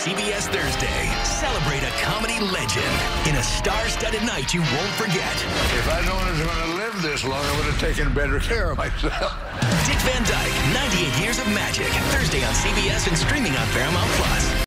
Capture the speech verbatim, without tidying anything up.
C B S Thursday. Celebrate a comedy legend in a star-studded night you won't forget. If I'd known I was going to live this long, I would have taken better care of myself. Dick Van Dyke, ninety-eight Years of Magic. Thursday on C B S and streaming on Paramount Plus.